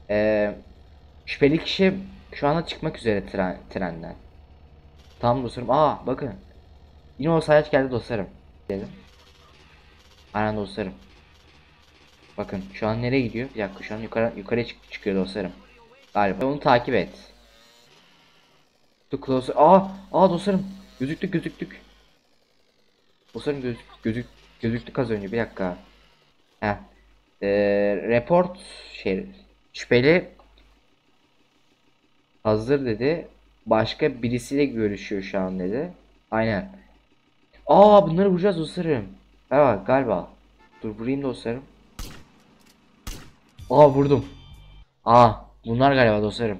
Ee, Şüpheli kişi şu anda çıkmak üzere trenden. Tamam dostlarım. Aa bakın. Yine o sayaç geldi dostlarım. Dedim. Aynen dostlarım. Bakın şu an nereye gidiyor? Bir dakika şu an yukarıya çıkıyor dostlarım. Galiba. Onu takip et. Too closer. Aa dostlarım. Gözüktük. Dostlarım gözüktük az önce. Bir dakika. Heh. Report şey şüpheli hazır dedi. Başka birisiyle görüşüyor şu an dedi. Aynen. Aa bunları vuracağız dostlarım. Evet galiba. Dur vurayım dostlarım. Aa vurdum. Aa bunlar galiba dostlarım.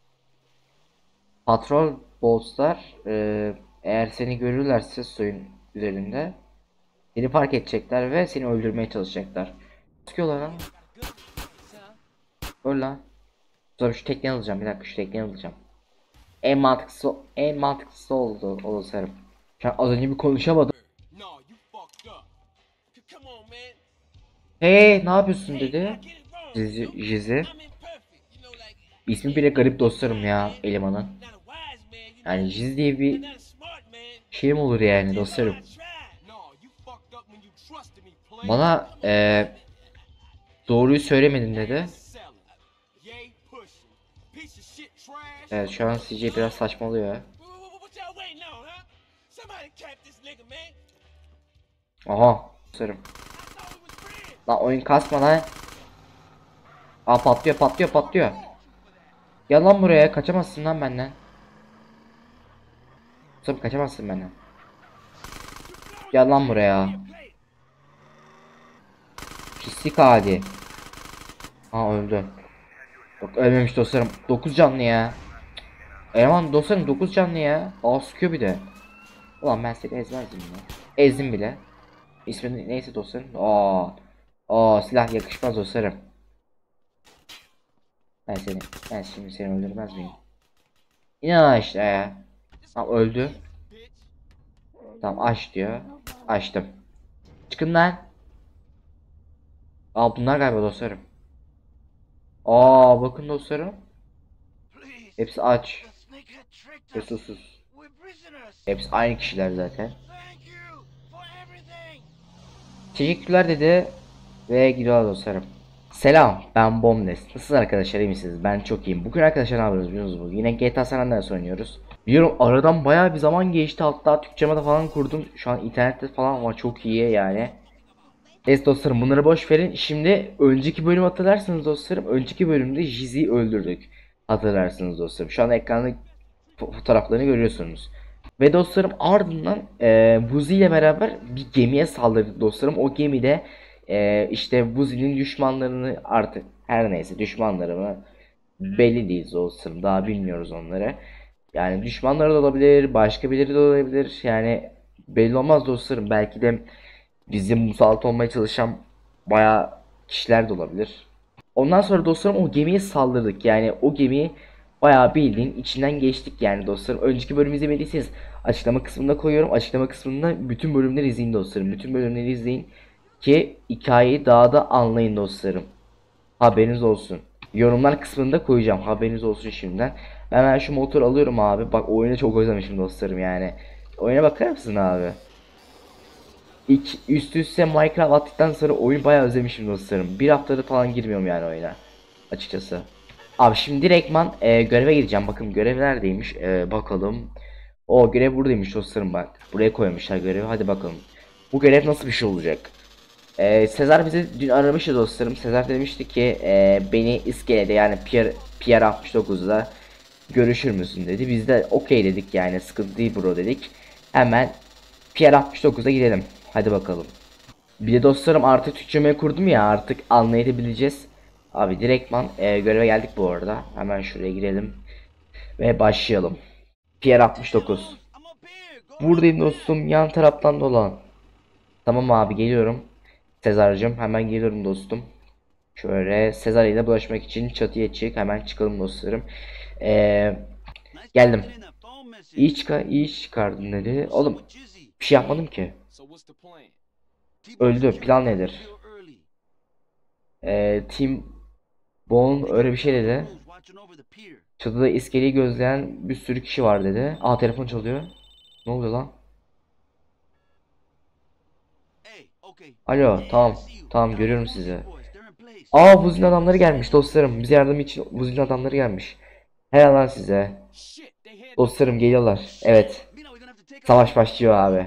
Patrol bosslar eğer seni görürlerse suyun üzerinde seni fark edecekler ve seni öldürmeye çalışacaklar. Sıkıyorlar lan. Öl lan. Sonra şu tekneyi alacağım. Bir dakika şu tekneyi alacağım. En mantıklısı oldu o dostlarım. Şu an az önce bir konuşamadım. Hey ne yapıyorsun dedi. Jizi. İsmi bile garip dostlarım ya elemanın. Yani Jiz diye bir şey mi olur yani dostlarım. Bana doğruyu söylemedin dedi. Evet şu an CJ biraz saçmalıyor. Aha dostlarım. Lan oyun kasma lan. Aa patlıyor. Gel lan buraya kaçamazsın lan benden. Dostlarım kaçamazsın benden. Gel lan buraya. Pislik hadi. Aa öldü. Yok ölmemiş dostlarım. 9 canlı ya. Eleman dostlarım 9 canlı ya. Aa sıkıyor bir de. Ulan ben seni ezmezdim ya. Ezdim bile. İsmi neyse dostlarım. Aa silah yakışmaz dostlarım. Ben seni ben şimdi seni öldürmez miyim? İnan işte ya. Tamam öldü. Tamam aç diyor. Açtım. Çıkın lan. Aa bunlar galiba dostlarım. Aa bakın dostlarım. Hepsi aç. Ve susuz. Hepsi aynı kişiler zaten. Teşekkürler dedi. Ve gidiyor dostlarım. Selam ben Bomnes. Nasılsınız arkadaşlar iyi misiniz? Ben çok iyiyim. Bugün arkadaşlar ne yapıyoruz biliyor musunuz? Yine GTA San Andreas oynuyoruz. Biliyorum aradan bayağı bir zaman geçti. Hatta Türkçeme de falan kurdum. Şu an internette falan ama çok iyi yani. Neyse dostlarım bunları boş verin. Şimdi önceki bölüm hatırlarsınız dostlarım. Önceki bölümde Jizzy'yi öldürdük. Hatırlarsınız dostlarım. Şu an ekranda fotoğraflarını görüyorsunuz. Ve dostlarım ardından Buzi ile beraber bir gemiye saldırdık dostlarım. O gemide işte Buzi'nin düşmanlarını artık her neyse düşmanlarımı belli değil dostlarım. Daha bilmiyoruz onları. Yani düşmanları da olabilir, başka birileri de olabilir. Yani belli olmaz dostlarım. Belki de bizim musallat olmaya çalışan bayağı kişiler de olabilir. Ondan sonra dostlarım o gemiye saldırdık. Yani o gemiyi bayağı bildiğin içinden geçtik yani dostlarım. Önceki bölümü izlemediyseniz açıklama kısmında koyuyorum. Açıklama kısmında bütün bölümleri izleyin dostlarım. Bütün bölümleri izleyin ki hikayeyi daha da anlayın dostlarım. Haberiniz olsun. Yorumlar kısmında koyacağım. Haberiniz olsun şimdiden. Ben şu motor alıyorum abi. Bak oyunu çok özlemişim dostlarım yani. Oyuna bakar mısın abi? İlk üst üste Minecraft attıktan sonra oyun bayağı özlemişim dostlarım. Bir haftadır falan girmiyorum yani oyuna. Açıkçası. Abi şimdi direktman göreve gireceğim. Bakın görev neredeymiş? Bakalım. O görev buradaymış dostlarım bak. Buraya koymuşlar görevi. Hadi bakalım. Bu görev nasıl bir şey olacak? Sezar bizi dün aramıştı dostlarım. Sezar demişti ki beni iskelede yani Pier 69'da görüşür müsün dedi. Biz de okey dedik yani sıkıntı değil bro dedik. Hemen Pier 69'a gidelim. Hadi bakalım. Bir de dostlarım artık Türkçemeyi kurdum ya artık anlayabileceğiz. Abi direktman göreve geldik bu arada. Hemen şuraya girelim ve başlayalım. Pier 69. Buradayım dostum yan taraftan dolan. Tamam abi geliyorum. Sezar'cığım hemen geliyorum dostum. Şöyle Sezar ile bulaşmak için çatıya çık. Hemen çıkalım dostlarım. Ee, Geldim. İyi iş çıkardın dedi. Oğlum bir şey yapmadım ki. Öldü. Plan nedir? Team Bon öyle bir şey dedi. Çatıda iskeleyi gözleyen bir sürü kişi var dedi. Aa, telefon çalıyor. Ne oluyor lan? Alo, tamam. Tamam, görüyorum sizi. Aa, buzin adamları gelmiş dostlarım. Bize yardım için buzin adamları gelmiş. Helal lan size. Dostlarım geliyorlar. Evet. Savaş başlıyor abi.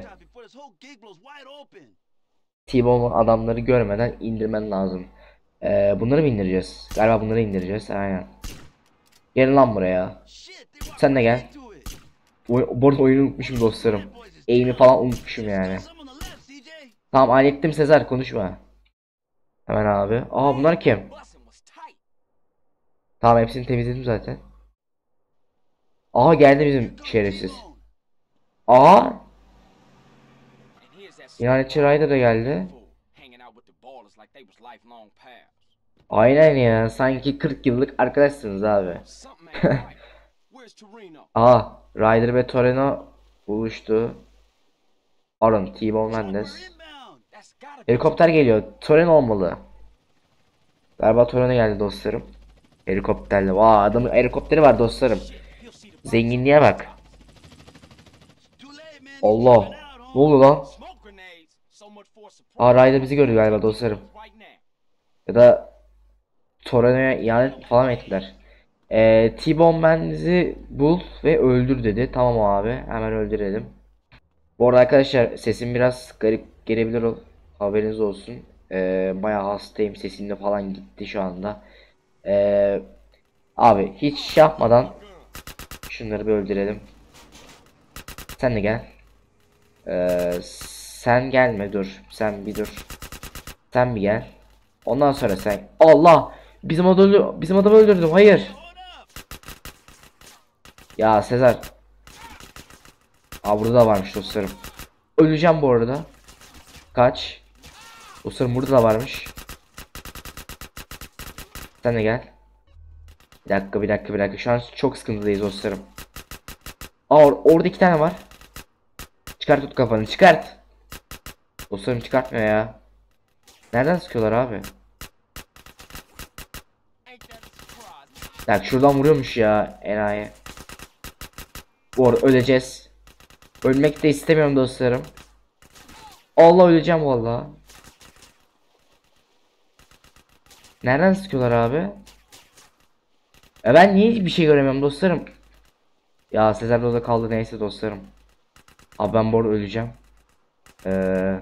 T-Bone adamları görmeden indirmen lazım. Bunları mı indireceğiz? Galiba bunları indireceğiz. Aynen. Gelin lan buraya. Sen de gel. Bu arada oyunu unutmuşum dostlarım. Aim'i falan unutmuşum yani. Tamam, hallettim Sezar, konuşma. Hemen abi. Aa, bunlar kim? Tamam, hepsini temizledim zaten. Aa, geldi bizim şerefsiz. Aa, İhanetçi Ryder da geldi. Aynen ya, sanki 40 yıllık arkadaşsınız abi. Aa, Ryder ve Torino buluştu. Aaron, T-Bone Mendes. Helikopter geliyor. Torino olmalı. Galiba Torino geldi dostlarım. Helikopterle. Vaa, adamın helikopteri var dostlarım. Zenginliğe bak. Allah. Ne oldu lan? Aa, Ryder bizi gördü galiba dostlarım. Ya da Torino'ya ihanet falan ettiler. T-Bone Mendes'i bul ve öldür dedi. Tamam abi, hemen öldürelim. Bu arada arkadaşlar, sesim biraz garip gelebilir, haberiniz olsun. Bayağı hastayım, sesim de falan gitti şu anda. Ee, Abi hiç şey yapmadan şunları bir öldürelim. Sen de gel. Sen gelme, dur. Sen bir dur. Sen bir gel. Ondan sonra sen. Allah! Bizim adamı öldürdüm. Hayır. Ya Sezar. Aa, burada da varmış dostlarım. Öleceğim bu arada. Kaç. Dostlarım, burada da varmış. Sen de gel. Bir dakika, bir dakika, bir dakika. Şu an çok sıkıntıdayız dostlarım. Aa, orada 2 tane var. Çıkart, tut kafanı, çıkart. Dostlarım çıkartmıyor ya. Nereden sıkıyorlar abi? Bak, şuradan vuruyormuş ya enayi. Bu arada öleceğiz. Ölmek de istemiyorum dostlarım. Allah, öleceğim vallahi. Nereden sıkıyorlar abi? Ben niye hiçbir şey göremiyorum dostlarım? Ya Sezer de kaldı, neyse dostlarım. Abi ben bu arada öleceğim. Ee,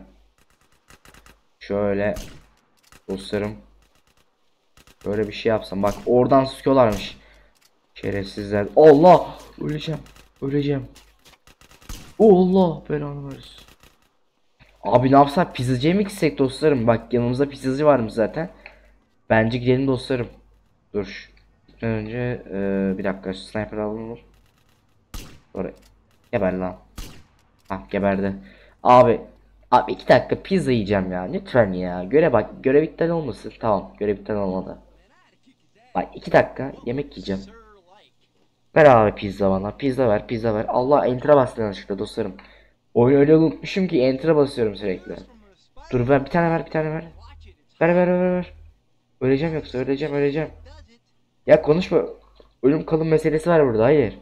Şöyle dostlarım. Böyle bir şey yapsam. Bak, oradan sıkıyorlarmış. Şerefsizler. Allah! Öleceğim. Öleceğim. Allah belanı versin. Abi ne yapsak, pizzacıya mı gitsek dostlarım? Bak, yanımızda pizzacı varmış zaten. Bence gidelim dostlarım. Dur. Gitmeden önce bir dakika, sniper alalım. Sonra geber lan. Ah, geberdi. Abi 2 dakika pizza yiyeceğim ya. Lütfen ya. Görev iptal olmasın. Tamam, görev iptal olmadı. Bak, 2 dakika yemek yiyeceğim. Ver abi pizza bana. Pizza ver, pizza ver. Allah, enter'a bastım yanlışlıkla dostlarım. Oyunu öyle unutmuşum ki enter'a basıyorum sürekli. Dur, ver bir tane, ver bir tane, ver. Ver. Öleceğim, yoksa öleceğim. Ya konuşma. Ölüm kalım meselesi var burada, hayır.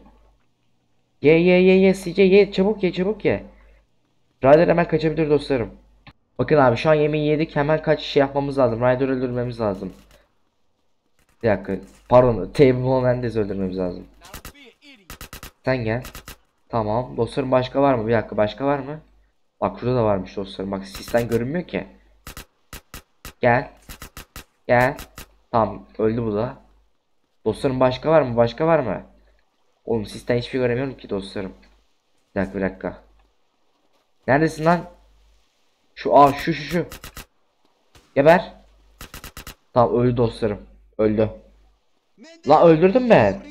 Ye CJ, ye çabuk, ye çabuk ye. Ryder hemen kaçabilir dostlarım. Bakın abi, şu an yemeği yedik, hemen kaç şey yapmamız lazım. Ryder öldürmemiz lazım. Bir dakika, pardon, Table Mendes öldürmemiz lazım. Sen gel. Tamam dostlarım, başka var mı? Bir dakika, başka var mı? Bak, şurada da varmış dostlarım. Bak, sisten görünmüyor ki. Gel. Gel. Tamam, öldü bu da. Dostlarım, başka var mı? Başka var mı? Oğlum, sisten hiçbir şey göremiyorum ki dostlarım. Bir dakika. Neredesin lan? Şu. Geber. Tamam, öldü dostlarım. Öldü. Lan, öldürdüm ben.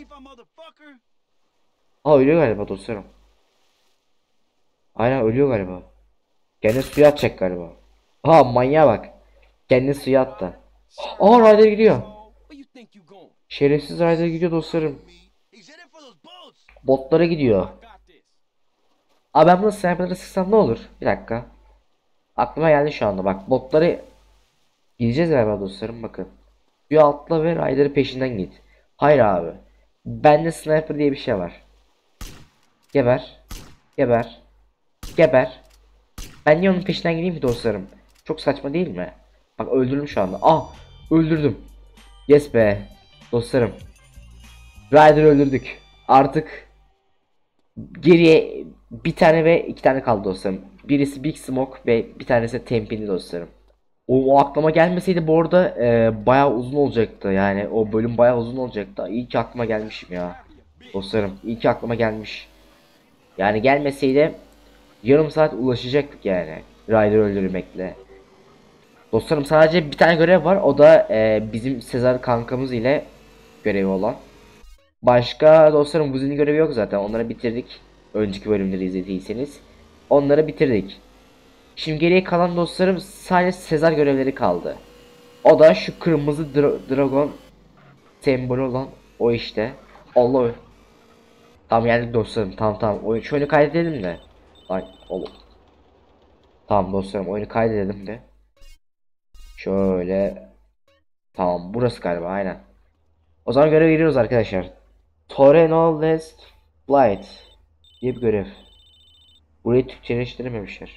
Ölüyor galiba dostlarım. Aynen, ölüyor galiba. Kendini suya atacak galiba. Manyağa bak. Kendini suya attı. Ryder gidiyor. Şerefsiz Ryder gidiyor dostlarım. Botlara gidiyor. Ben bunu sniper'lara sıksam ne olur? Bir dakika. Aklıma geldi şu anda. Bak, botları gideceğiz galiba dostlarım, bakın. Suya atla ve Ryder'ı peşinden git. Hayır abi. Bende sniper diye bir şey var. Geber. Geber. Geber. Ben niye onun peşinden gideyim ki dostlarım? Çok saçma değil mi? Bak öldürdüm şu anda. Ah! Öldürdüm. Yes be. Dostlarım. Ryder'ı öldürdük. Artık geriye bir tane ve iki tane kaldı dostlarım. Birisi Big Smoke ve bir tanesi Temkinli dostlarım. O aklıma gelmeseydi bu arada bayağı uzun olacaktı. Yani o bölüm bayağı uzun olacaktı. İyi ki aklıma gelmişim ya. Dostlarım iyi ki aklıma gelmiş. Yani gelmeseydi yarım saat ulaşacaktık yani. Ryder öldürmekle. Dostlarım sadece bir tane görev var. O da bizim Sezar kankamız ile görevi olan. Başka dostlarım Buzi'nin görevi yok zaten. Onları bitirdik. Önceki bölümleri izlediyseniz. Onları bitirdik. Şimdi geriye kalan dostlarım sadece Sezar görevleri kaldı. O da şu kırmızı dragon sembolü olan o işte. Allah. Tam geldik dostlarım. Tamam. Şu oyunu kaydedelim de. Ay oğlum. Tamam dostlarım oyunu kaydedelim de. Şöyle. Tamam burası galiba aynen. O zaman görev veriyoruz arkadaşlar. Torreno Last Flight diye bir görev. Burayı Türkçeleştirememişler.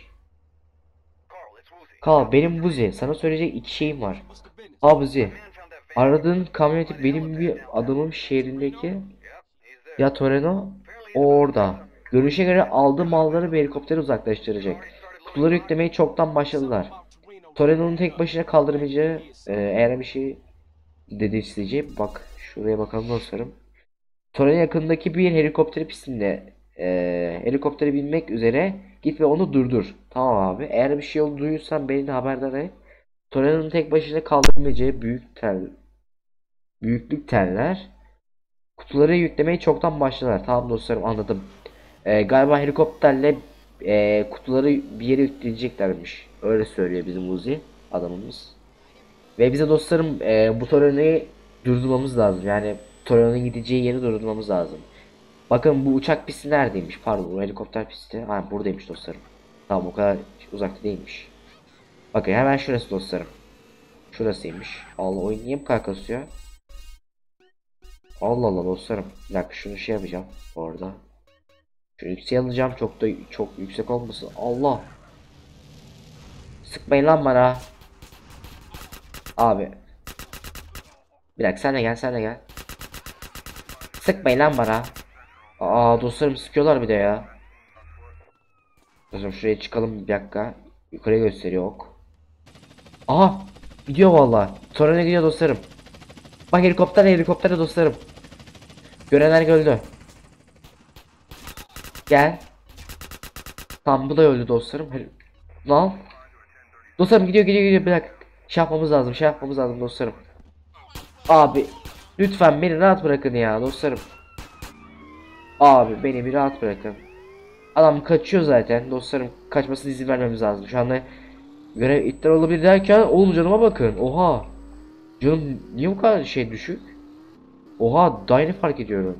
Kal benim Buzi. Sana söyleyecek iki şeyim var. Ha Buzi. Aradığın kamyonetik benim bir adamım şehrindeki. Ya Torreno o orada. Görünüşe göre aldığı malları bir helikopter uzaklaştıracak. Kutuları yüklemeye çoktan başladılar. Torreno'nun tek başına kaldıramayacağı eğer bir şey dedi isteyeceğim. Bak şuraya bakalım dostlarım. Torreno yakındaki bir helikopter pistinde helikoptere binmek üzere git ve onu durdur. Tamam abi. Eğer bir şey oldu duyursan beni de haberdar et. Torreno'nun tek başına kaldıramayacağı büyüklük teller. Kutuları yüklemeye çoktan başladılar. Tamam dostlarım anladım. Galiba helikopterle kutuları bir yere yükleyeceklermiş. Öyle söylüyor bizim Uzi adamımız. Ve bize dostlarım bu Torino'yu durdurmamız lazım. Yani Torino'nun gideceği yeri durdurmamız lazım. Bakın bu uçak pisti neredeymiş? Pardon bu helikopter pisti. Ha buradaymış dostlarım. Tamam o kadar uzakta değilmiş. Bakın hemen şurası dostlarım. Şurasıymış. Allah oyun niye bu kadar kasıyor? Allah Allah dostlarım. Bir dakika şunu şey yapacağım orada. Şunu yükseğe alacağım çok yüksek olmasın. Allah. Sıkmayın lan bana. Abi. Bir dakika sen de gel. Sıkmayın lan bana. Aa dostlarım sıkıyorlar bir de ya. Dostlarım şuraya çıkalım bir dakika. Yukarıya gösteriyor ok. Aha. Gidiyor valla. Sonra ne gidiyor dostlarım. Bak helikopter dostlarım. Görenler öldü. Gel. Tamam bu da öldü dostlarım. Lan. Dostlarım gidiyor bir dakika. Şey yapmamız lazım dostlarım. Abi lütfen beni rahat bırakın ya dostlarım. Abi beni bir rahat bırakın. Adam kaçıyor zaten dostlarım. Kaçmasına izin vermemiz lazım. Şu anda görev iptal olabilir derken oğlum canıma bakın. Oha. Canım niye bu kadar şey düşük? Oha daha yeni fark ediyorum.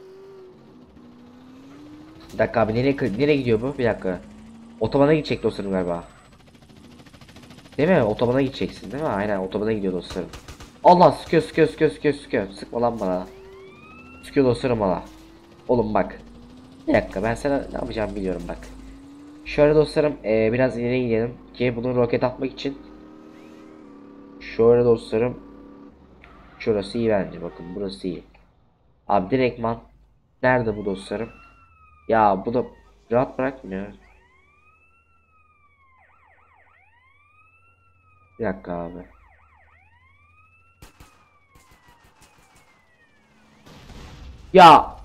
Bir dakika abi nereye gidiyor bu? Bir dakika. Otobana gidecek dostlarım galiba. Değil mi? Otobana gideceksin değil mi? Aynen otobana gidiyor dostlarım. Allah sıkıyor. Sıkma lan bana. Sıkıyor dostlarım bana. Oğlum bak. Bir dakika ben sana ne yapacağımı biliyorum bak. Şöyle dostlarım biraz ileri gidelim ki bunu roket atmak için. Şöyle dostlarım. Şurası iyi bence bakın burası iyi. Abi direktman. Nerede bu dostlarım? Ya bu da rahat bırakmıyor. Bir dakika abi. Ya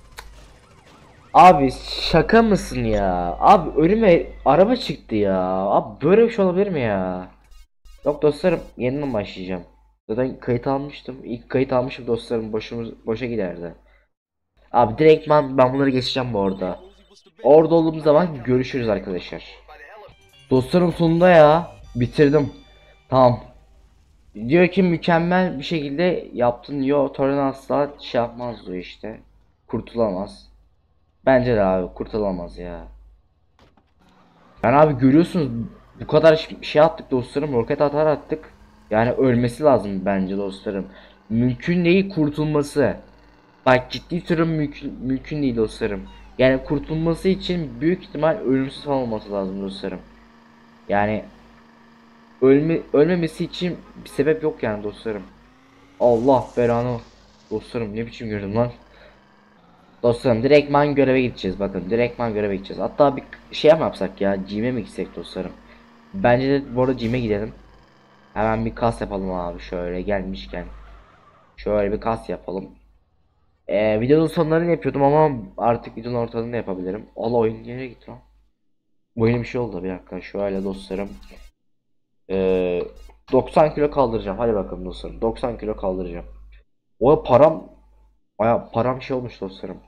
abi şaka mısın ya? Abi önüme araba çıktı ya. Abi böyle bir şey olabilir mi ya? Yok dostlarım yeniden başlayacağım. Zaten kayıt almıştım. İlk kayıt almışım dostlarım boşa giderdi. Abi direktman ben bunları geçeceğim bu arada. Orada olduğum zaman görüşürüz arkadaşlar. Dostlarım sonunda ya bitirdim. Tamam. Diyor ki mükemmel bir şekilde yaptın. Yo Torun asla şey yapmaz diyor işte. Kurtulamaz. Bence de abi kurtulamaz ya. Yani abi görüyorsunuz bu kadar şey attık dostlarım roket atar attık. Yani ölmesi lazım bence dostlarım. Mümkün değil kurtulması. Bak ciddi söylüyorum, mümkün değil dostlarım. Yani kurtulması için büyük ihtimal ölümsüz olması lazım dostlarım. Yani ölmemesi için bir sebep yok yani dostlarım. Allah belanı. Dostlarım ne biçim gördüm lan. Dostlarım direktman göreve gideceğiz, bakın direktman göreve gideceğiz. Hatta bir şey mi yapsak ya, Gym'e mi gitsek dostlarım? Bence de bu arada Gym'e gidelim. Hemen bir kas yapalım abi, şöyle gelmişken. Şöyle bir kas yapalım. Videonun sonlarını yapıyordum ama artık videonun ortalarını yapabilirim. Allah, oyun nereye gitti lan? Oyun bir şey oldu, bir dakika şöyle dostlarım. Ee, 90 kilo kaldıracağım, hadi bakalım dostlarım, 90 kilo kaldıracağım. O param param şey olmuş dostlarım.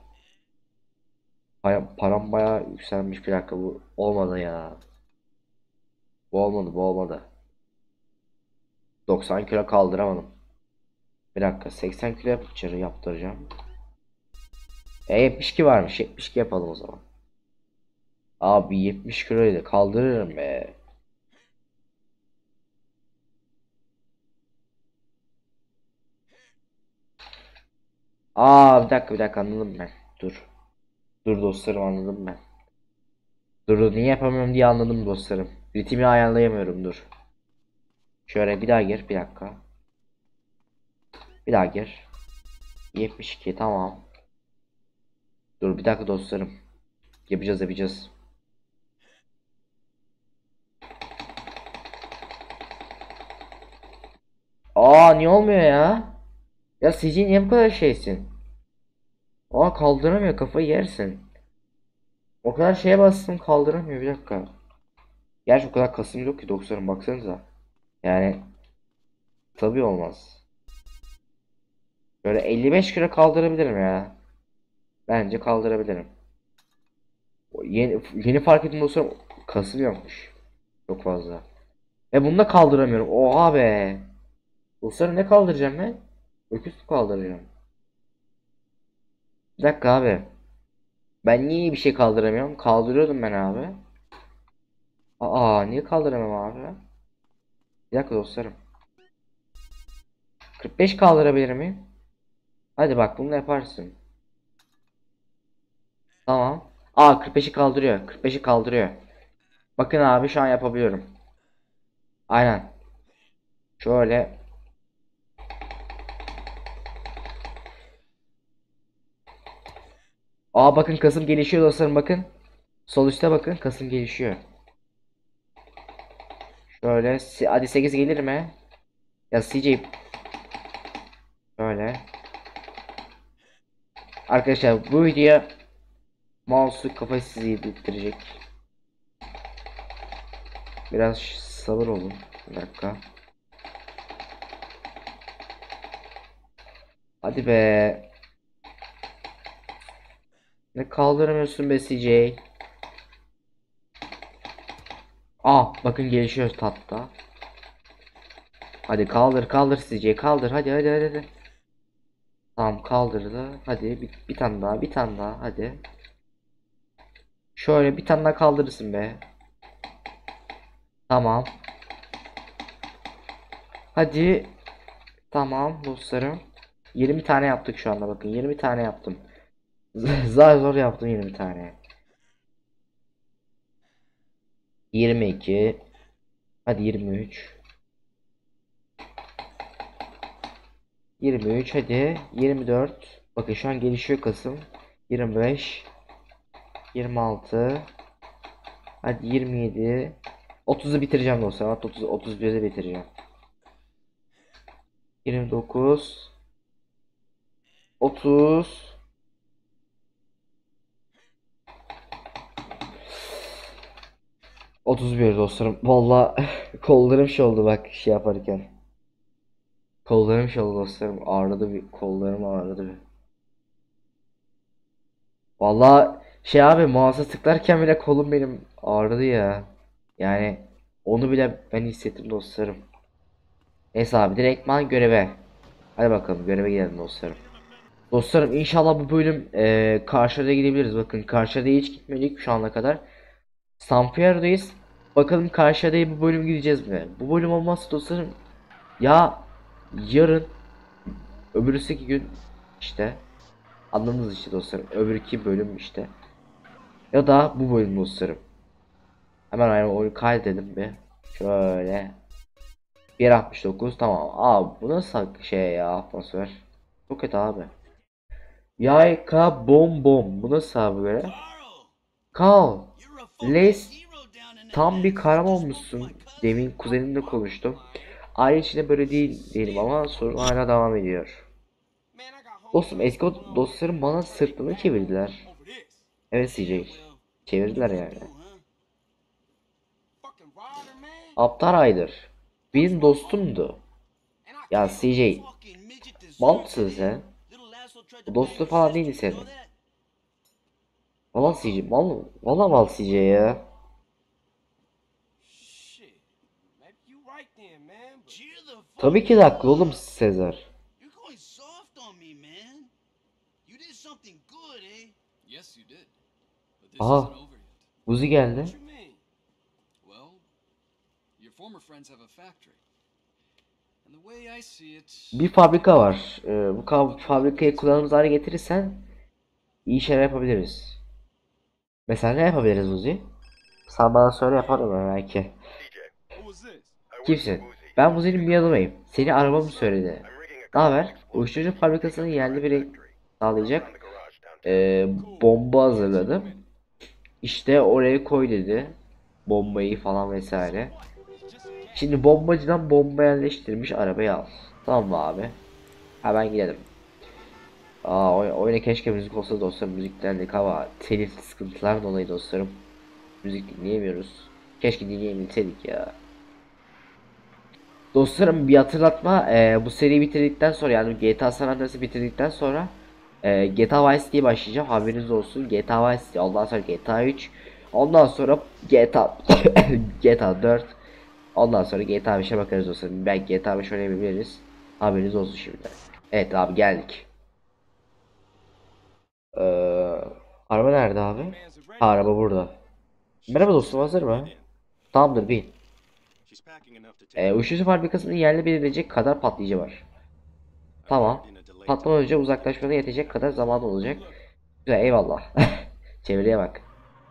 Param bayağı yükselmiş, bir dakika bu olmadı ya. Bu olmadı. 90 kilo kaldıramadım. Bir dakika 80 kilo yaptıracağım. 72 varmış, 72 yapalım o zaman. Abi 70 kiloyu da kaldırırım be. Bir dakika anladım ben. Dur. Dur dostlarım, anladım ben. Dur, niye yapamıyorum diye anladım dostlarım. Ritmi ayarlayamıyorum, dur. Şöyle bir daha gir, bir dakika. Bir daha gir. 72 tamam. Dur bir dakika dostlarım. Yapacağız. Niye olmuyor ya? Ya CJ niye bu kadar şeysin? Kaldıramıyor, kafayı yersin. O kadar şeye bastım, kaldıramıyor, bir dakika. Gerçi o kadar kasım yok ki dostlarım, baksanıza. Yani tabii olmaz. Böyle 55 kilo kaldırabilirim ya. Bence kaldırabilirim. Yeni fark ettim dostlarım, kasım yokmuş. Çok fazla. Bunu da kaldıramıyorum. Oha be. Dostlarım ne kaldıracağım ben? Öküz kaldıracağım. Bir dakika abi. Ben niye bir şey kaldıramıyorum? Kaldırıyordum ben abi. Niye kaldıramam abi? Bir dakika dostlarım. 45 kaldırabilir miyim? Hadi bak, bunu yaparsın. Tamam. 45'i kaldırıyor. 45'i kaldırıyor. Bakın abi, şu an yapabiliyorum. Aynen. Şöyle. Bakın kasım gelişiyor dostlarım, bakın. Sol üstte bakın, kasım gelişiyor. Şöyle hadi 8 gelir mi? Ya CJ şöyle. Arkadaşlar bu video mouse'u kafasız yedirtecek. Biraz sabır olun. Bir dakika. Hadi be. Ne kaldıramıyorsun be CJ. Bakın gelişiyor tatta. Hadi kaldır CJ, kaldır, hadi. Tamam, kaldırdı. Hadi bir tane daha, bir tane daha, hadi. Şöyle bir tane daha kaldırırsın be. Tamam. Hadi. Tamam dostlarım. 20 tane yaptık şu anda, bakın 20 tane yaptım. Zor yaptım 20 tane. 22. Hadi 23. 23 hadi. 24. Bakın şu an gelişiyor kasım. 25. 26. Hadi 27. 30'u bitireceğim dostlar. Hatta 31'de bitireceğim. 29. 30. 31 dostlarım. Valla kollarım şey oldu bak, şey yaparken. Kollarım şey oldu dostlarım. Ağrıdı bir. Kollarım ağrıdı bir. Valla şey abi, mouse'a tıklarken bile kolum benim ağrıdı ya. Yani onu bile ben hissettim dostlarım. Neyse abi, direktman göreve. Hadi bakalım göreve gidelim dostlarım. Dostlarım inşallah bu bölüm Karşıyaka'ya gidebiliriz. Bakın Karşıyaka'ya hiç gitmedik şu ana kadar. San Piero'dayız. Bakalım Karşıyaka'ya bu bölüm gideceğiz mi? Bu bölüm olmazsa dostlarım Ya yarın öbürsü gün işte anladınız işte dostlarım. Öbür iki bölüm işte. Ya da bu bölüm dostlarım. Hemen aynı oyunu kaydedelim bir. Şöyle. 1.69 tamam. Abi bu nasıl şey ya atmosfer. Çok kötü abi. Yayka bom bom. Bu nasıl abi böyle? Kal. Les tam bir kahraman olmuşsun. Demin kuzenimle konuştum. Aile içinde böyle değil diyelim ama sorun hala devam ediyor. Dostum eski dostlarım bana sırtını çevirdiler. Evet CJ. Çevirdiler yani. Aptal Ryder. Benim dostumdu. Ya CJ. Mal mısın sen? Bu dostu falan değildi senin. Valla CJ. Valla mal CJ ya. Tabii ki de haklı oğlum Sezar. Aha. Buzi geldi. Bir fabrika var. Bu fabrikayı kullanımız hale getirirsen iyi şeyler yapabiliriz. Mesela ne yapabiliriz Buzi? Sen bana söyle yaparım ben belki. Kimsin? Ben Buzi'nin bir adamıyım. Seni arabamı söyledi. Ne haber? Uyuşturucu fabrikasının yerli biri sağlayacak bomba hazırladım. İşte oraya koy dedi. Bombayı falan vesaire. Şimdi bombacıdan bomba yerleştirmiş arabayı al. Tamam mı abi? Hemen gidelim. Oyuna keşke müzik olsa dostlarım, müzik dinledik ama telif sıkıntılar dolayı dostlarım müzik dinleyemiyoruz. Keşke dinleyebilseydik ya. Dostlarım bir hatırlatma, bu seriyi bitirdikten sonra yani GTA San Andreas'ı bitirdikten sonra GTA Vice City'ye başlayacağım, haberiniz olsun. GTA Vice City, ondan sonra GTA 3, ondan sonra GTA GTA 4, ondan sonra GTA 5'e bakarız dostlarım. Belki GTA 5 oynayabiliriz, haberiniz olsun şimdi. Evet abi geldik. Ee, Araba nerede abi? Ha, araba burada. Merhaba dostum, hazır mı? Tamamdır, bin. Uyuşturucu fabrikasının yerle bir edecek kadar patlayıcı var. Tamam. Patlamadan önce uzaklaşmana yetecek kadar zaman olacak. Güzel, eyvallah. Çeviriye bak.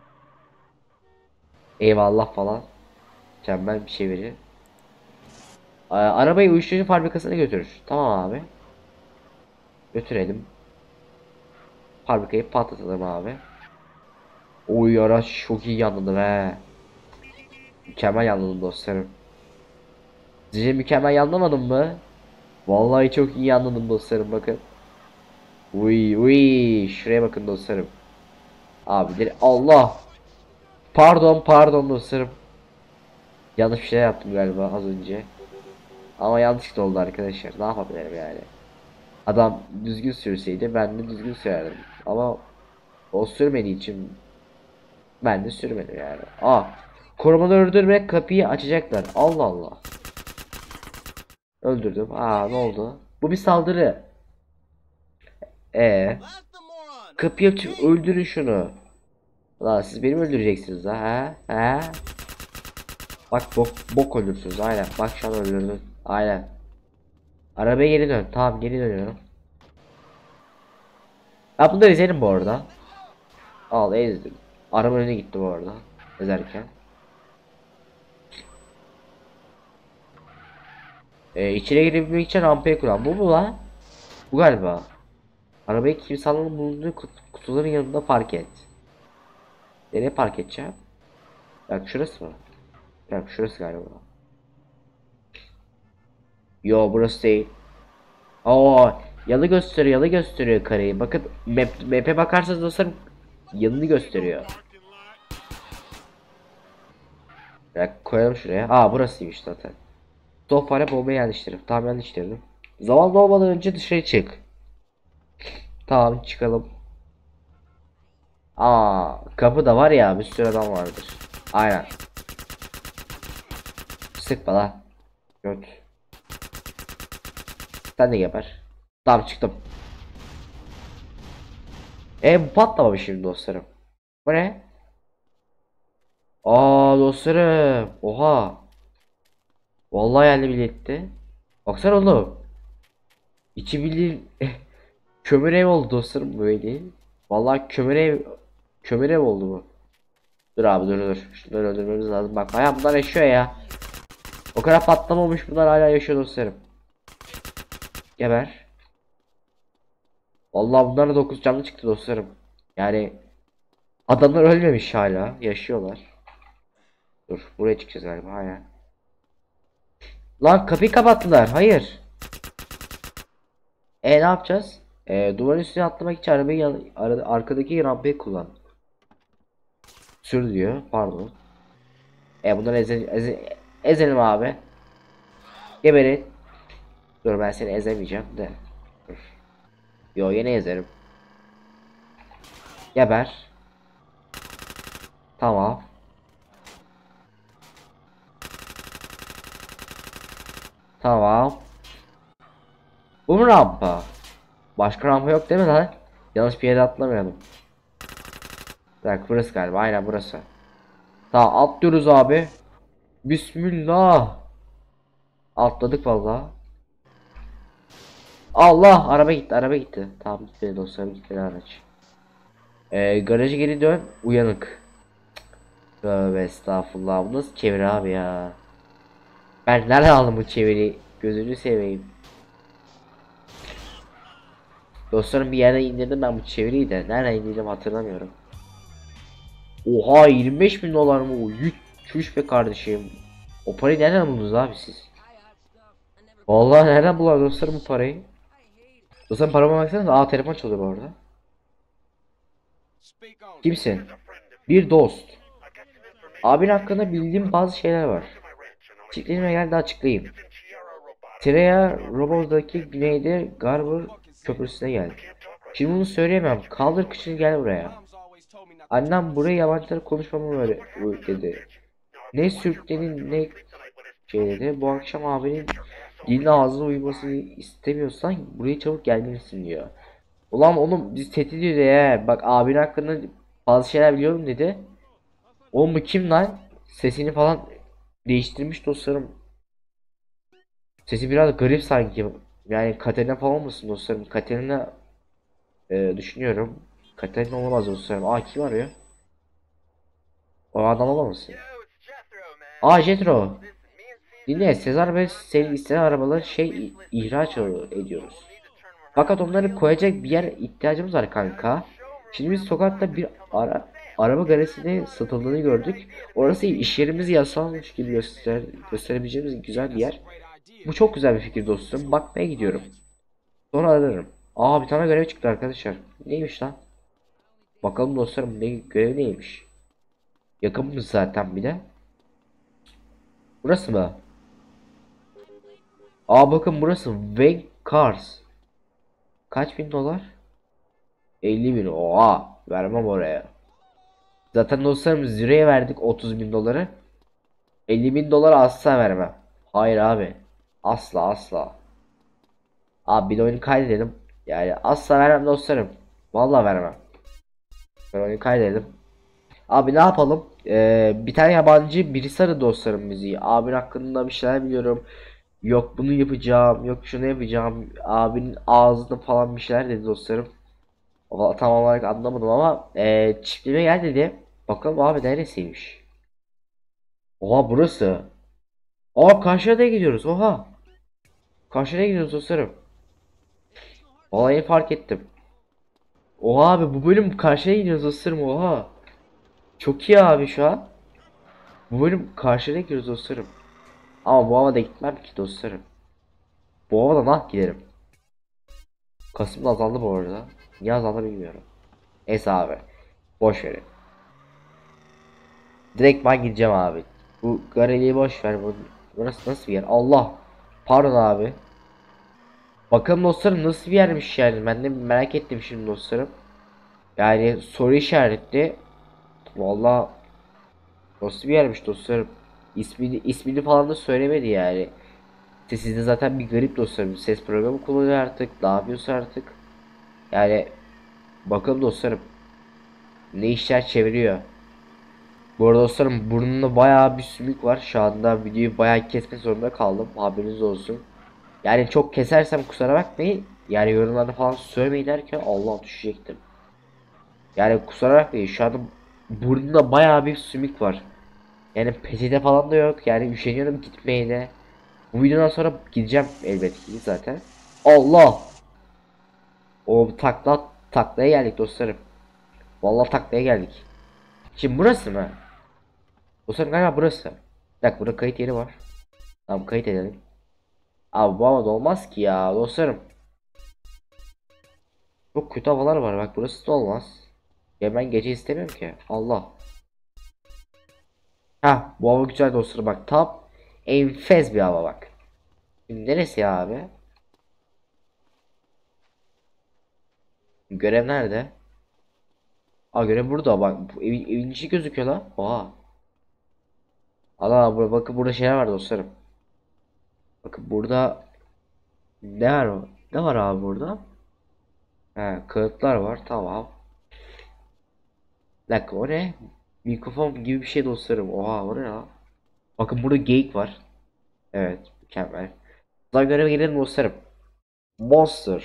Eyvallah falan. Mükemmel bir çeviri. Arabayı uyuşturucu fabrikasına götürür. Tamam abi. Götürelim. Fabrikayı patlatalım abi. Oy, araç çok iyi yanladı be. Mükemmel yanladım dostlarım. Sizce mükemmel yanlamadım mı? Vallahi çok iyi anladım dostlarım, bakın. Uy uy, şuraya bakın dostlarım. Abi Allah. Pardon dostlarım. Yanlış bir şey yaptım galiba az önce. Ama yanlışlıkla oldu arkadaşlar. Ne yapabilirim yani? Adam düzgün sürseydi ben de düzgün sürerdim. Ama o sürmediği için ben de sürmedim yani. Korumalı öldürmek, kapıyı açacaklar. Allah Allah. Öldürdüm. Ne oldu? Bu bir saldırı. E Kapıyı açıp öldürün şunu. Lan siz beni mi öldüreceksiniz ha? Bak bok öldürsünüz, aynen. Bak şu an öldürdün. Aynen. Arabaya geri dön. Tamam, geri dönüyorum. Ben bunları ezerim bu arada. Al, ezdim. Araba önüne gitti bu arada. Ezerken. İçine girebilmek için rampayı kuran. Bu mu lan? Bu galiba. Arabayı kimsenin bulunduğu kutuların yanında park et. Nereye park edeceğim? Bak şurası mı? Bak şurası galiba. Yo, burası değil. Yalı gösteriyor kareyi. Bakın map'e bakarsanız dostlarım yanını gösteriyor. Bak koyalım şuraya. Burasıymış zaten. Sohbara bombayı yerleştirip. Tamam, yerleştirdim. Zaman olmadan önce dışarı çık. Tamam, çıkalım. Kapı da var ya, bir sürü adam vardır. Aynen. Sıkma lan. Göt. Sen de geber. Tamam, çıktım. Bu patlamamış şimdi dostlarım. Bu ne? Dostlarım. Oha. Vallahi yerli bile etti. Baksana oğlum. İçi bildiğin kömür ev oldu dostlarım böyle. Vallahi kömür ev oldu bu. Dur abi dur. Şunları öldürmemiz lazım. Bak bayağı bunlar yaşıyor ya. O kadar patlamamış bunlar hala yaşıyor dostlarım. Geber. Vallahi bunlar da 9 canlı çıktı dostlarım. Yani adamlar ölmemiş hala. Yaşıyorlar. Dur buraya çıkacağız galiba hala. Lan kapıyı kapattılar. Hayır. Ne yapacağız? Duvarın üstüne atlamak için arabayı arkadaki rampayı kullan. Sür diyor. Pardon. Bunları ezelim abi. Geberin. Dur ben seni ezemeyeceğim de. Dur. Yo yine ezerim. Geber. Tamam. Tamam. Bu mu rampa? Başka rampa yok değil mi lan? Yanlış bir yere atlamayalım. Bak burası galiba. Aynen burası. Tamam atlıyoruz abi. Bismillah. Atladık vallahi. Allah araba gitti. Tamam gitmedi dostlarım gitmedi araç. Garaja geri dön uyanık. Tövbe estağfurullah bu nasıl çeviri abi ya. Ben nereden aldım bu çeviri gözünü seveyim. Dostlarım bir yerden indirdim ben bu çeviriyi de nereden indirdim hatırlamıyorum. Oha 25 bin dolar mı o çüş be kardeşim. O parayı nereden buldunuz abi siz? Vallahi nereden bular dostlarım bu parayı? Dostlarım parama baksanıza telefon çalıyor bu arada. Kimsin? Bir dost. Abin hakkında bildiğim bazı şeyler var. Çiftliğime gel de açıklayayım. Treya Roboz'daki güneyde Garber köprüsüne gel. Şimdi bunu söyleyemem. Kaldır kıçını gel buraya. Annem buraya yabancılara konuşmamı dedi. Ne sürüklenin ne şey dedi. Bu akşam abinin dilin ağzına uyumasını istemiyorsan buraya çabuk gelmelisin diyor. Ulan oğlum biz tehdit ediyor ya. Bak abin hakkında bazı şeyler biliyorum dedi. Oğlum bu kim lan? Sesini falan değiştirmiş dostlarım. Sesi biraz garip sanki. Yani Katerina falan mısın dostlarım? Katerina düşünüyorum. Katerina olamaz dostlarım. Kim arıyor? O adam olamasın. Jethro. Dinle Sezar ve senin istenen arabaları ihraç ediyoruz. Fakat onları koyacak bir yer ihtiyacımız var kanka. Şimdi biz sokakta bir araba galerisinde satıldığını gördük. Orası iş yerimizi yasalmış gibi gösterebileceğimiz güzel bir yer. Bu çok güzel bir fikir dostum. Bakmaya gidiyorum. Sonra ararım. Bir tane görev çıktı arkadaşlar. Neymiş lan? Bakalım dostlarım görev neymiş? Yakınmış zaten bir de. Burası mı? Bakın burası Wayne Cars. Kaç bin dolar? 50 bin. Vermem oraya. Zaten dostlarım Züre'ye verdik 30 bin doları. 50 bin dolar asla vermem. Hayır abi. Asla. Bir de oyunu kaydedelim. Yani asla vermem dostlarım. Vallahi vermem. Ben oyunu kaydedelim. Abi ne yapalım? Bir tane yabancı birisi aradı dostlarım bizi. Abin hakkında bir şeyler biliyorum. Yok bunu yapacağım. Yok şunu yapacağım. Abinin ağzında falan bir şeyler dedi dostlarım. Tam olarak anlamadım ama çiftliğime gel dedi. Bakalım abi neresiymiş? Burası. Karşıya gidiyoruz. Karşıya gidiyoruz dostlarım. Olayı fark ettim. Abi bu bölüm karşıya gidiyoruz dostlarım. Çok iyi abi şu an. Bu bölüm karşıya gidiyoruz dostlarım. Ama bu havada gitmem ki dostlarım. Bu havada nah giderim. Kasım da azaldı bu arada. Niye azaldı bilmiyorum. Neyse abi. Boş verin. Direkt ben gideceğim abi. Bu gareliği boş ver. Burası nasıl bir yer? Allah. Pardon abi. Bakalım dostlarım nasıl bir yermiş yani. Ben de merak ettim şimdi dostlarım. Yani soru işaretli. Vallahi nasıl bir yermiş dostlarım. İsmini falan da söylemedi yani. Sizde zaten bir garip dostlarım. Ses programı kullanıyor artık. Ne yapıyorsa artık. Yani bakalım dostlarım. Ne işler çeviriyor. Bu arada dostlarım burnumda bayağı bir sümük var. Şu anda videoyu bayağı kesmek zorunda kaldım. Haberiniz olsun. Yani çok kesersem kusura bakmayın. Yani yorumlarda falan söylemeyin derken Allah düşecektim. Yani kusura bakmayın şu an burnumda bayağı bir sümük var. Yani peçete falan da yok. Yani üşeniyorum gitmeye de. Bu videodan sonra gideceğim elbette ki zaten. Allah! O taklaya geldik dostlarım. Vallahi taklaya geldik. Şimdi burası mı? Dostlarım galiba burası. Bir dakika burada kayıt yeri var. Tamam kayıt edelim. Abi bu havada olmaz ki ya dostlarım. Çok kötü havalar var bak burası da olmaz. Ya ben gece istemiyorum ki. Allah. Ha bu hava güzel dostlarım bak tam enfes bir hava bak. Şimdi neresi ya abi? Görev nerede? Aa görev burada bak. Bu evin içi gözüküyor lan. Oha. Allah bakın burada şeyler var dostlarım. Bakın burada ne var? Ne var abi burada? He kağıtlar var tamam. Bir dakika o ne? Mikrofon gibi bir şey dostlarım. Oha o ne ya? Bakın burada geyik var. Evet mükemmel. Daha göreve gelelim dostlarım. Monster.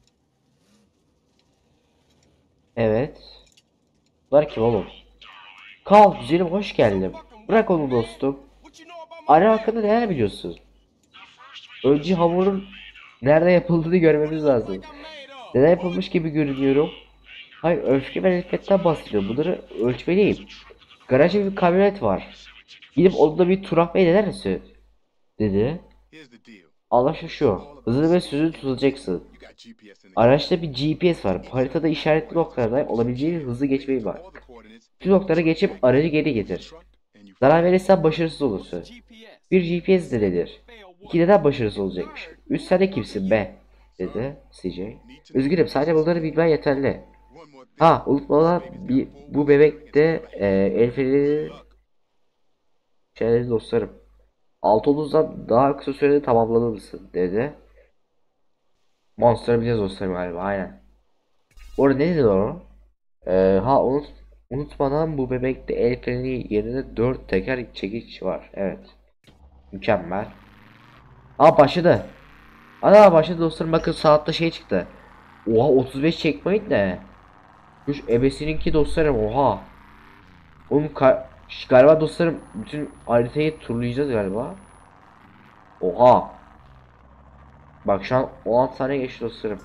Evet. Bunlar kim oğlum? Kal güzelim hoş geldin. Bırak onu dostum. Arı hakkında neler biliyorsun? Önce hamurun nerede yapıldığını görmemiz lazım. Neden yapılmış gibi görünüyorum? Hayır öfke ve nefretten bahsediyorum. Bunları ölçmeliyim. Garajda bir kamyonet var. Gidip onunla bir tur atmayı dener misin? Dedi. Anlaşma şu. Hızlı ve sözünü tutacaksın. Araçta bir GPS var. Haritada işaretli noktalarda olabileceği hızlı geçmeyi var. Tüm noktalara geçip aracı geri getir. Zarar verirsen başarısız olursun. Bir GPS denedir. İki neden başarısız olacakmış. Üç sen de kimsin be? Dedi CJ. Üzgünüm sadece bunları bilmen yeterli. Ha unutma bu bebek de el freni şeyleri dostlarım. Altınızdan daha kısa sürede tamamlanır dedi. Monster bileceğiz dostlarım galiba aynen. Orada ne dedi o? Ha unutmadan bu bebekte el freni yerine 4 teker çekiç var. Evet. Mükemmel. Aa başladı. Ana başladı dostlarım bakın saatte şey çıktı. Oha 35 checkpoint ne? Kuş ebesininki dostlarım oha. Oğlum galiba dostlarım bütün haritayı turlayacağız galiba. Oha. Bak şu an 16 saniye geçti dostlarım.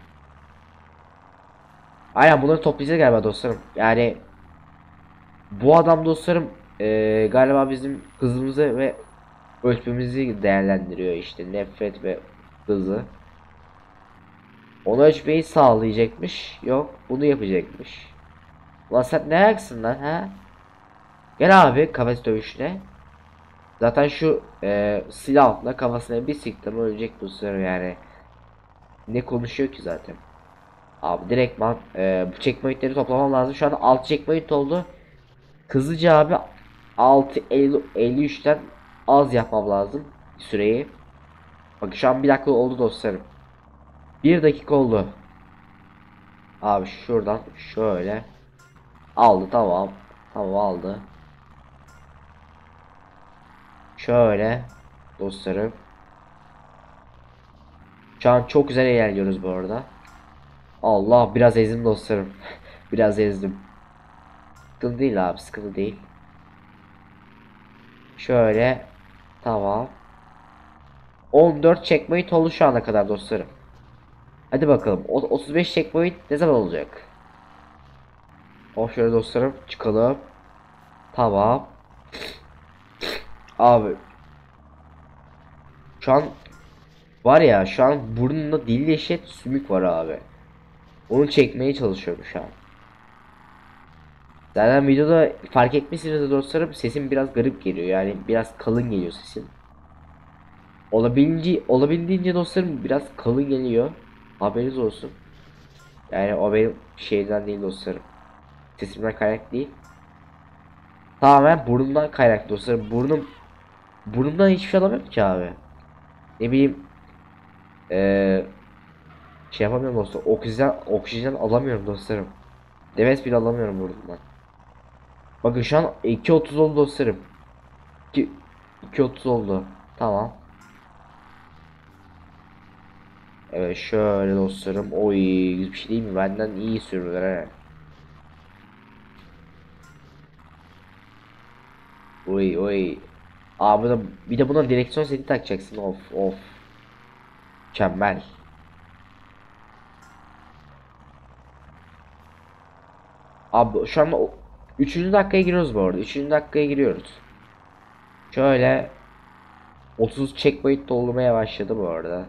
Aynen bunları toplayacağız galiba dostlarım. Yani bu adam dostlarım galiba bizim hızımızı ve ölçmemizi değerlendiriyor işte nefret ve hızı. Onu ölçmeyi sağlayacakmış. Yok bunu yapacakmış. Lan sen ne ayaksın lan ha? Gel abi kafes dövüşüne. Zaten şu silahla kafasına bir siktim ölecek bu sefer yani. Ne konuşuyor ki zaten. Abi direktman bu checkpointleri toplamam lazım. Şu an 6 checkpoint oldu. Hızlıca abi 6.53'ten az yapmam lazım süreyi. Bak şu an 1 dakika oldu dostlarım. 1 dakika oldu. Abi şuradan şöyle aldı tamam. Tamam aldı. Şöyle dostlarım. Şu an çok güzel ilerliyoruz bu arada. Allah biraz ezdim dostlarım. Biraz ezdim. Sıkıntı değil abi sıkıntı değil. Şöyle tamam. 14 checkpoint oldu şu ana kadar dostlarım. Hadi bakalım 35 checkpoint ne zaman olacak? Oh şöyle dostlarım çıkalım. Tamam. Abi şu an var ya şu an burnunda dili eşit sümük var abi. Onu çekmeye çalışıyorum şu an. Zaten videoda fark etmişsiniz dostlarım sesim biraz garip geliyor yani biraz kalın geliyor sesim. Olabildiğince dostlarım biraz kalın geliyor. Haberiniz olsun. Yani o benim şeyden değil dostlarım. Sesimden kaynak değil. Tamamen burnumdan kaynak dostlarım. Burnumdan hiçbir şey alamıyorum ki abi. Ne bileyim ee, şey yapamıyorum dostlar. Oksijen alamıyorum dostlarım. Nefes bile alamıyorum burnumdan. Bakın şu an 2.30 oldu dostlarım. 2 2.30 oldu. Tamam. Evet şöyle dostlarım. Oy bir şey değil mi? Benden iyi sürüyorlar he. Oy oy. Abi da bir de buna direksiyon seti takacaksın. Of of. Mükemmel. Abi şu anda 3. dakikaya giriyoruz bu arada. 3. dakikaya giriyoruz. Şöyle 30 checkpoint doldurmaya başladı bu arada.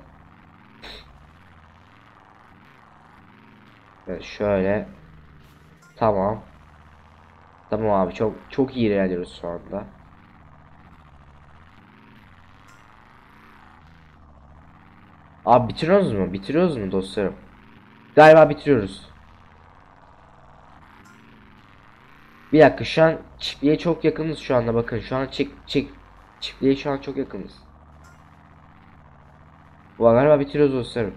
Evet, şöyle. Tamam. Tamam abi çok çok iyi ilerliyoruz şu anda. Abi bitiriyoruz mu? Bitiriyoruz mu dostlarım? Galiba bitiriyoruz. Bir dakika şu an çiftliğe çok yakınız şu anda bakın. Şu an çiftliğe şu an çok yakınız. Bu galiba bitiriyoruz dostlarım.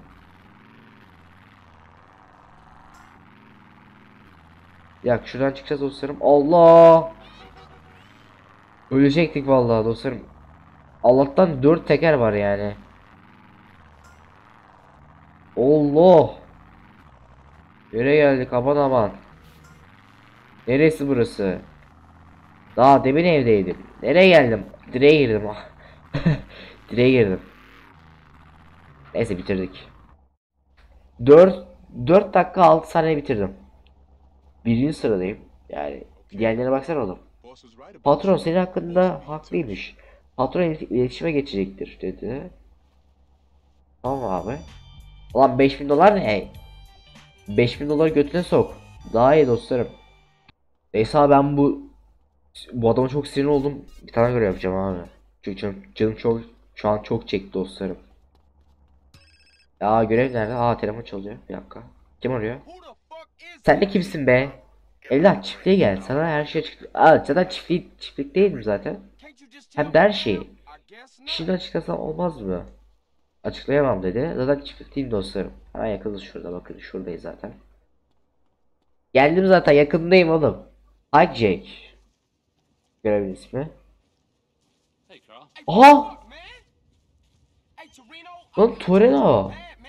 Bir dakika şuradan çıkacağız dostlarım. Allah! Ölecektik vallahi dostlarım. Allah'tan 4 teker var yani. Allah! Nereye geldik aman aman. Neresi burası? Daha demin evdeydim. Nereye geldim? Direğe girdim. Direğe girdim. Neyse bitirdik. 4 dakika 6 saniye bitirdim. Birinci sıradayım. Yani diğerlerine baksana oğlum. Patron senin hakkında haklıymış. Patron iletişime geçecektir dedi. Tamam abi. Ulan 5000 dolar ne? 5000 dolar götüne sok. Daha iyi dostlarım. Neyse abi ben bu adama çok sinir oldum. Bir tane görev yapacağım abi. Çünkü canım çok şu an çok çekti dostlarım. Ya görev nerede? Aa telefon çalıyor. Bir dakika. Kim arıyor? Sen de kimsin be? Evlat çiftliğe gel. Sana her şey açık. Aa zaten çiftlik değil mi zaten? Hem de her şeyi. Şimdi açıklasam olmaz mı? Açıklayamam dedi. Zaten çiftlikteyim dostlarım. Hemen yakınız şurada bakın. Şuradayız zaten. Geldim zaten yakındayım oğlum. Hijack. Görevin ismi. Aha! Lan Toreno.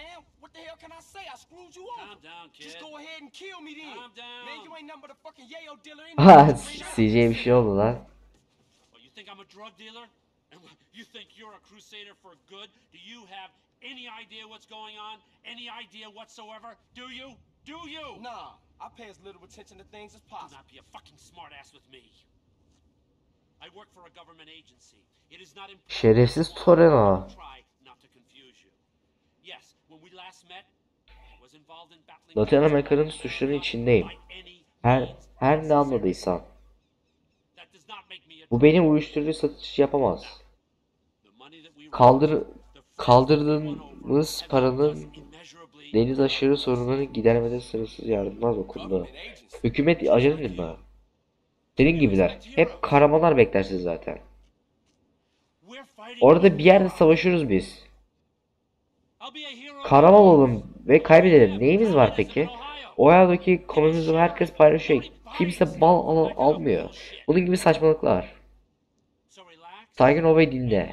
Ha CJ bir şey oldu lan. You think I'm a drug dealer? And you think you're a crusader for good? Do you have any idea what's going on? Any idea whatsoever? Do you? Do you? Nah, I pay as little attention to things as Do possible. not be a fucking smartass with me. I work for a government agency. It is not important. Şerefsiz Toreno. Try not to confuse you. Yes, when we last met, I was involved in battling Latin Amerika'nın suçlarının içindeyim. by any Her ne anladıysan. That does not make me a Bu benim uyuşturucu satışı yapamaz. the money that we Kaldırdığımız paranın deniz aşırı sorunları gidermede sınırsız yardımlar okundu. Hükümet ajanı mı? Senin gibiler. Hep kahramanlar beklersin zaten. Orada bir yerde savaşıyoruz biz. Kahraman olalım ve kaybedelim. Neyimiz var peki? Ohio'daki komünizmi herkes paylaşıyor. Kimse almıyor. Bunun gibi saçmalıklar. Sakin ol ve dinle.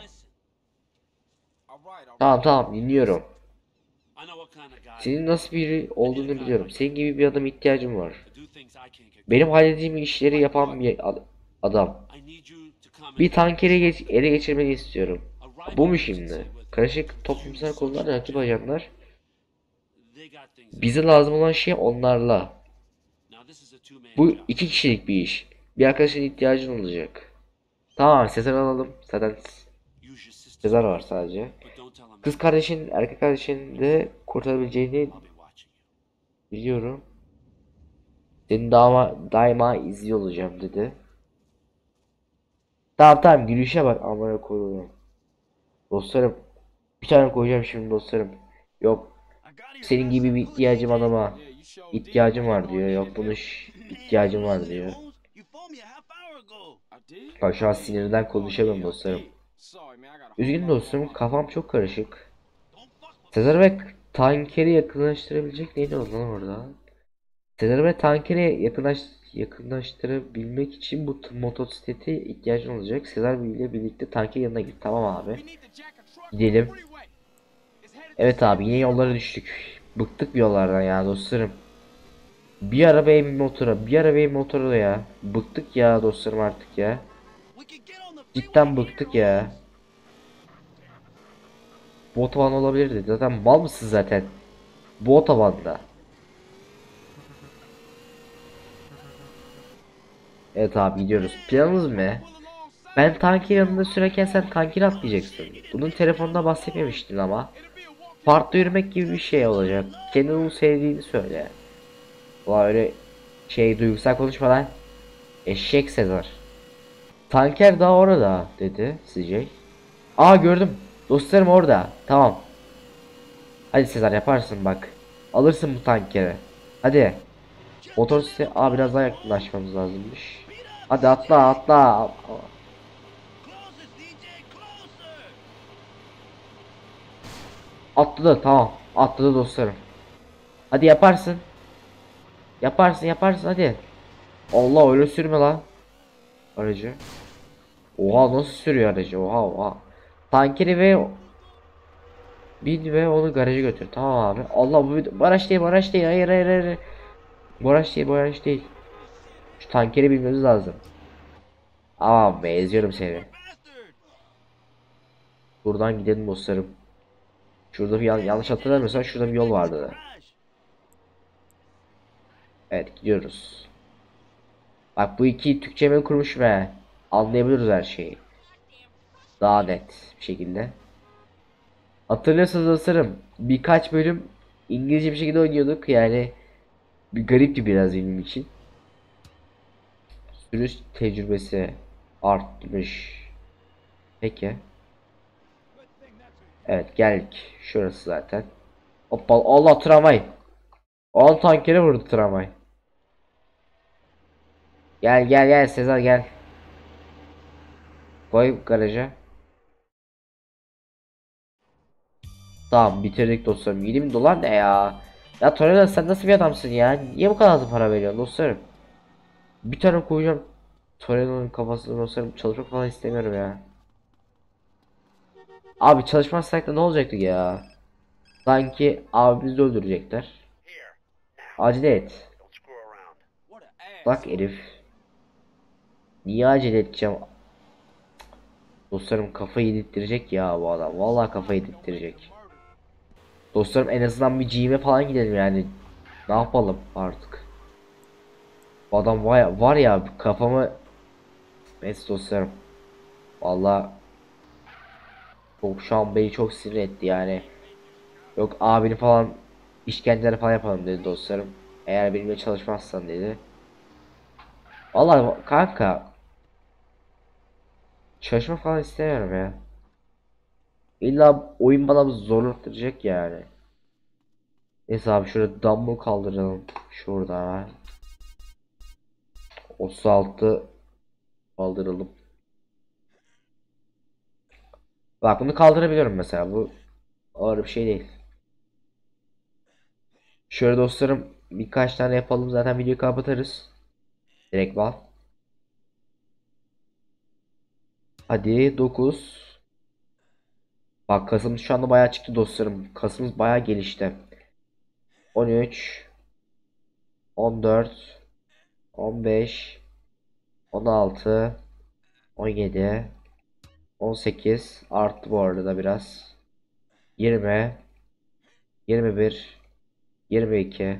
Tamam dinliyorum. Senin nasıl biri olduğunu biliyorum. Senin gibi bir adama ihtiyacım var. Benim halledeceğim işleri yapan bir adam. Bir tankeri ele geçirmeni istiyorum. Bu mu şimdi? Karışık toplumsal konular rakip ajanlar. Bize lazım olan şey onlarla. Bu 2 kişilik bir iş. Bir arkadaşın ihtiyacın olacak. Tamam Sezar alalım. Zaten Sezar var sadece. Kız kardeşin, erkek kardeşin de kurtarabileceğini biliyorum. Seni daima izliyor olacağım dedi. Tamam gülüşe bak amına koyuyorum. Dostlarım bir tane koyacağım şimdi dostlarım. Yok senin gibi bir ihtiyacım var diyor. Yok ihtiyacım var diyor. Bak şu an sinirden konuşamıyorum dostlarım. Üzgünüm dostlarım kafam çok karışık. Sezar ve tankeri yakınlaştırabilecek neydi o zaman orada? Sezar ve tankeri yakınlaştırabilmek için bu motosiklete ihtiyacın olacak. Sezar ile birlikte tanker yanına git. Tamam abi. Gidelim. Evet abi yine yollara düştük. Bıktık bir yollardan ya dostlarım. Bir arabaya bir motora, bir arabaya bir motora ya. Bıktık ya dostlarım artık ya. Cidden bıktık ya. Bu otoban olabilirdi. Zaten mal mısın zaten? Bu otobanda. Evet abi gidiyoruz. Planımız ne? Ben tankin yanında sürerken sen tankini atlayacaksın. Bunun telefonda bahsetmemiştin ama. Parkta yürümek gibi bir şey olacak. Kendini onu sevdiğini söyle. Vay öyle şey duygusal konuşmadan. Eşek Sezar. Tanker daha orada dedi CJ. Aa gördüm. Dostlarım orada. Tamam. Hadi Sezar yaparsın bak. Alırsın bu tankeri. Hadi. Motor sesi. Aa biraz daha yakınlaşmamız lazımmış. Hadi atla atla. Atladı tamam. Atladı dostlarım. Hadi yaparsın. Yaparsın yaparsın hadi. Allah öyle sürme lan. Aracı. Oha nasıl sürüyor aracı? Oha oha. Tankeri ve bin ve onu garaja götür. Tamam abi. Allah bu araç değil, bu araç değil. Hayır hayır hayır. Bu araç değil, bu araç değil. Şu tankeri bilmemiz lazım. Aman be eziyorum seni. Buradan gidelim dostlarım. Şurada bir yanlış hatırlamıyorsam şurada bir yol vardı. Evet gidiyoruz. Bak bu iki Türkçe kurmuş ve anlayabiliriz her şeyi. Daha net bir şekilde. Hatırlıyorsanız dostlarım birkaç bölüm İngilizce bir şekilde oynuyorduk yani bir garipti biraz benim için. Sürüş tecrübesi artmış. Peki. Evet geldik. Şurası zaten. Hoppa Allah tramvay. Al tankere vurdu tramvay. Gel gel gel Sezar gel. Koy garaja. Tamam bitirdik dostlarım. 20 dolar ne ya? Ya Torreira sen nasıl bir adamsın ya? Niye bu kadar az para veriyorsun dostlarım? Bir tane koyacağım. Torreira'nın kafasını dostlarım çalışmak falan istemiyorum ya. Abi çalışmazsak da ne olacaktı ya? Sanki abimizi öldürecekler. Acele et. Bak herif. Niye acele edeceğim? Dostlarım kafayı yedirttirecek ya bu adam. Vallahi kafayı yedirttirecek. Dostlarım en azından bir gym'e falan gidelim yani. Ne yapalım artık? Bu adam var ya kafamı. Neyse dostlarım. Vallahi çok şu an beni çok sinir etti yani. Yok abini falan işkenceler falan yapalım dedi dostlarım. Eğer benimle çalışmazsan dedi. Vallahi kanka çalışma falan istemiyorum ya. İlla oyun bana zorlatacak yani. Neyse abi şurada dumbbell kaldıralım. Şurada. 36 kaldıralım. Bak bunu kaldırabiliyorum mesela. Bu ağır bir şey değil. Şöyle dostlarım birkaç tane yapalım. Zaten videoyu kapatırız. Direkt bal. Hadi 9. Bak kasımız şu anda bayağı çıktı dostlarım. Kasımız bayağı gelişti. 13. 14. 15. 16. 17. 18 arttı bu arada biraz. 20, 21, 22,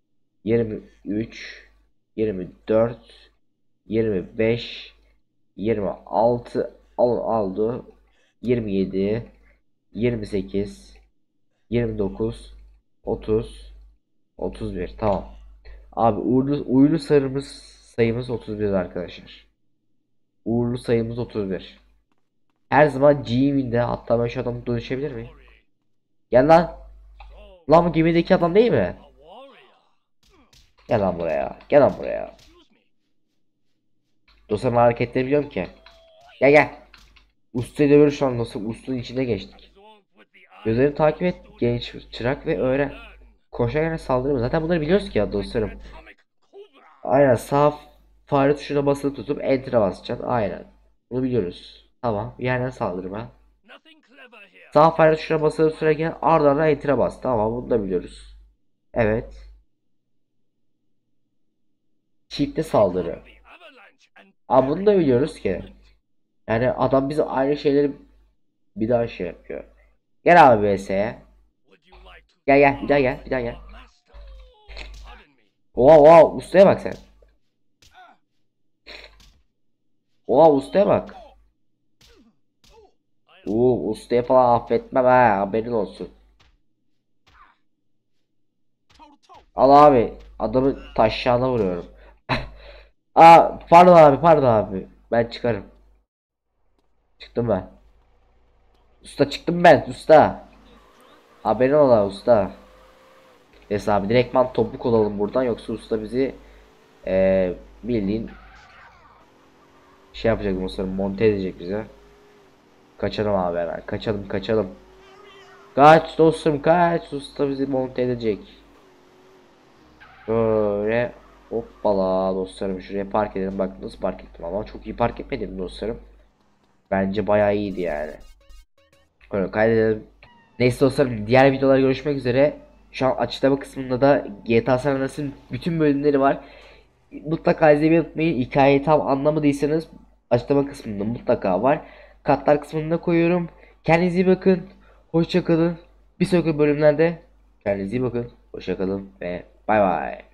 23, 24, 25, 26 aldı. 27, 28, 29, 30, 31 tamam. Abi uğurlu sayımız 31 arkadaşlar. Uğurlu sayımız 31. Her zaman G'minde hatta ben şu adamı dönüşebilir miyim? Gel lan. Lan bu gemideki adam değil mi? Gel lan buraya. Gel lan buraya. Dostlarım hareketleri biliyorum ki. Gel gel. Ustayla böyle şu an nasıl ustanın içine geçtik. Gözlerini takip et. Genç çırak ve öğren. Koşarken saldırıyor. Zaten bunları biliyoruz ki ya dostlarım. Aynen sağ fare tuşuna basılı tutup enter'a basacaksın. Aynen. Bunu biliyoruz. Tamam. Bir yerden saldırma. Sağ fare tuşuna basılı sürerken arda arda enter'e bas. Tamam, bunu da biliyoruz. Evet. Çifte saldırı. Aa, bunu da biliyoruz ki. Yani adam bize aynı şeyleri bir daha şey yapıyor. Gel abi VS'ye. Gel gel, bir daha gel, bir daha gel. Oha oha, ustaya bak sen. Oha, ustaya bak. Ustaya falan affetmem ha, haberin olsun. Al abi, adamı taşağına vuruyorum. Aa, pardon abi, pardon abi. Ben çıkarım. Çıktım ben. Usta, çıktım ben usta. Haberin ola usta. Neyse abi, direktman topuk olalım buradan, yoksa usta bizi bildiğin şey yapacak, Musa'nın monte edecek bize. Kaçalım abi, hemen kaçalım kaçalım. Kaç dostum kaç, usta bizi monte edecek. Böyle hoppala dostlarım, şuraya park edelim. Bak nasıl park ettim, ama çok iyi park etmedim dostlarım. Bence bayağı iyiydi yani. Böyle kaydedelim. Neyse dostlarım, diğer videolarda görüşmek üzere. Şu an açıklama kısmında da GTA San Andreas'ın bütün bölümleri var. Mutlaka izlemeyi unutmayın. Hikayeyi tam anlamadıysanız açıklama kısmında mutlaka var. Katlar kısmında koyuyorum. Kendinize iyi bakın. Hoşça kalın. Bir sonraki bölümlerde kendinize iyi bakın. Hoşça kalın ve bay bay.